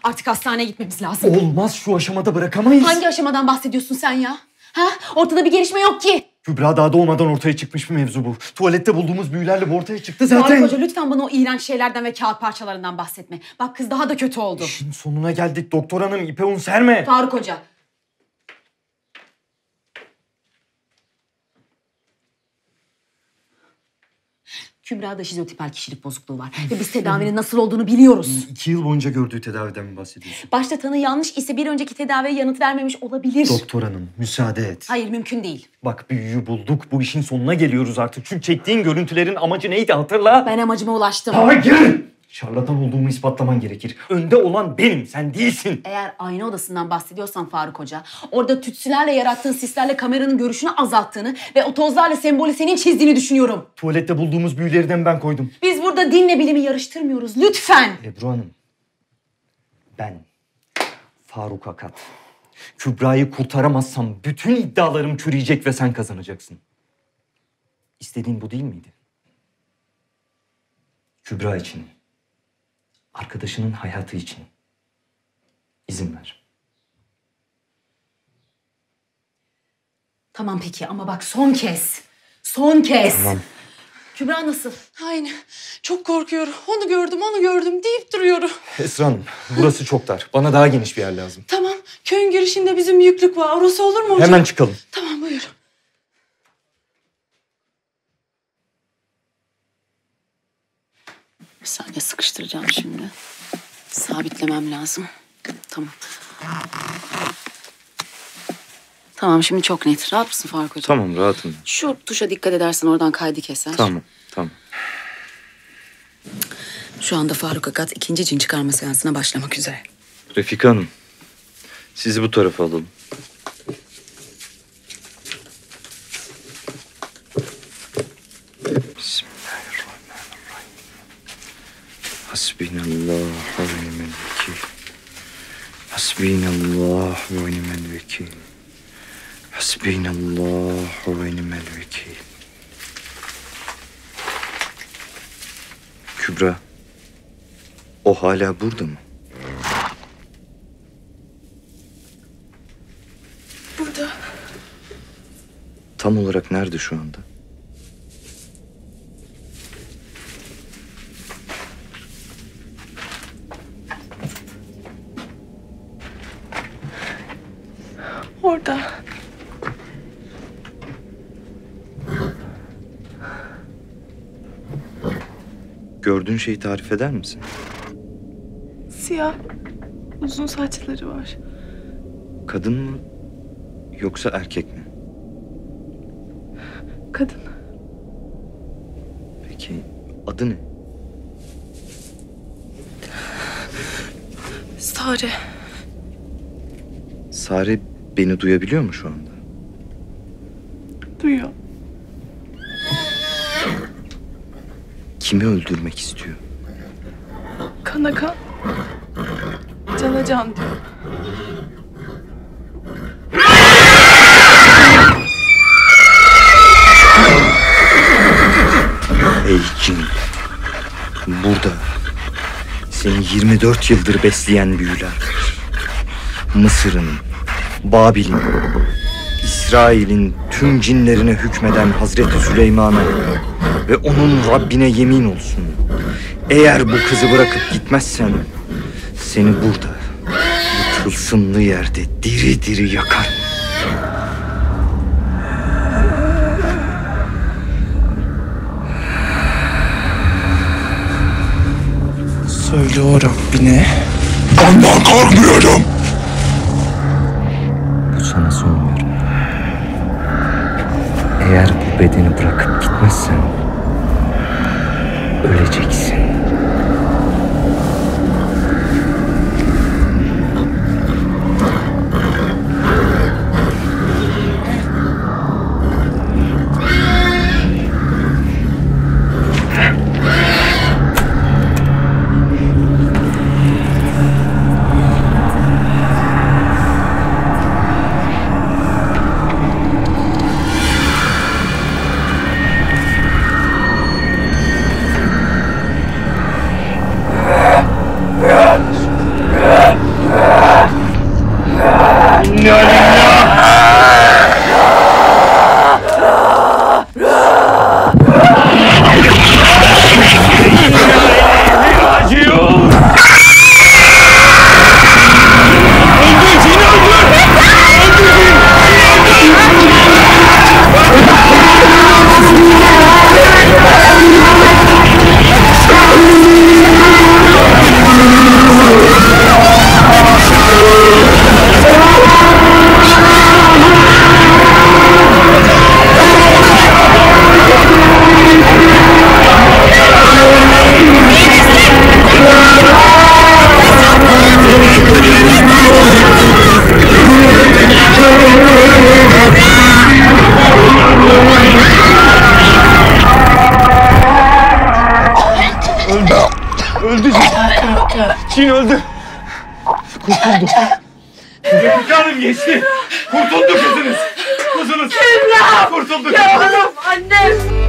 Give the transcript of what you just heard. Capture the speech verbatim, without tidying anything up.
Artık hastaneye gitmemiz lazım. Olmaz, şu aşamada bırakamayız. Hangi aşamadan bahsediyorsun sen ya? Ha? Ortada bir gelişme yok ki. Kübra daha doğmadan ortaya çıkmış bir mevzu bu. Tuvalette bulduğumuz büyülerle bu ortaya çıktı zaten. Faruk Hoca lütfen bana o iğrenç şeylerden ve kağıt parçalarından bahsetme. Bak kız daha da kötü oldu. İşin sonuna geldik doktor hanım, ipe un serme. Faruk Hoca. Kübra'da şizotipal kişilik bozukluğu var. Ve biz tedavinin nasıl olduğunu biliyoruz. İki yıl boyunca gördüğü tedaviden mi bahsediyorsun? Başta tanı yanlış ise bir önceki tedaviye yanıt vermemiş olabilir. Doktor hanım, müsaade et. Hayır, mümkün değil. Bak büyüyü bulduk, bu işin sonuna geliyoruz artık. Şu çektiğin görüntülerin amacı neydi hatırla. Ben amacıma ulaştım. Hayır! Şarlatan olduğumu ispatlaman gerekir. Önde olan benim, sen değilsin. Eğer ayna odasından bahsediyorsan Faruk Hoca, orada tütsülerle yarattığın sislerle kameranın görüşünü azalttığını ve o tozlarla sembolü senin çizdiğini düşünüyorum. Tuvalette bulduğumuz büyülerden ben koydum. Biz burada dinle bilimi yarıştırmıyoruz, lütfen. Ebru Hanım, ben Faruk Akat. Kübra'yı kurtaramazsam bütün iddialarım çürüyecek ve sen kazanacaksın. İstediğin bu değil miydi? Kübra için, arkadaşının hayatı için izin ver. Tamam peki ama bak son kez. Son kez. Tamam. Kübra nasıl? Aynı. Çok korkuyorum. Onu gördüm, onu gördüm deyip duruyorum. Esra Hanım, burası çok dar. Bana daha geniş bir yer lazım. Tamam. Köyün girişinde bizim yüklük var. Orası olur mu hocam? Hemen çıkalım. Tamam, buyurun. Bir saniye sıkıştıracağım şimdi. Sabitlemem lazım. Tamam. Tamam şimdi çok net. Rahat mısın Faruk Hocam? Tamam, rahatım. Şu tuşa dikkat edersen oradan kaydı keser. Tamam, tamam. Şu anda Faruk Akat ikinci cin çıkarma seansına başlamak üzere. Refika Hanım, sizi bu tarafa alalım. Bismillahirrahmanirrahim. Hasbinallah ve ni'mel vekil. Hasbinallah ve ni'mel vekil. Hasbinallah ve ni'mel vekil. Kübra, o hala burada mı? Burada. Tam olarak nerede şu anda? Orada. Gördüğün şeyi tarif eder misin? Siyah. Uzun saçları var. Kadın mı yoksa erkek mi? Kadın. Peki adı ne? Sare. Sare beni duyabiliyor mu şu anda? Duyuyor. Kimi öldürmek istiyor? Kana kan. Cana can diyor. Ey cin! Burada seni yirmi dört yıldır besleyen büyüler var. Mısır'ın, Babil'in, İsrail'in tüm cinlerine hükmeden Hazreti Süleyman'a ve onun Rabbine yemin olsun. Eğer bu kızı bırakıp gitmezsen seni burada, bu tılsımlı yerde diri diri yakarım. Söyle o Rabbine. Ondan korkmuyorum. Bu sana son uyarım. Eğer bu bedeni bırakıp gitmezsen öleceksin. Kurtuldu. Refika Hanım geçti. Kurtuldu kızınız. Kızınız. Kurtuldu. Yavrum, annem.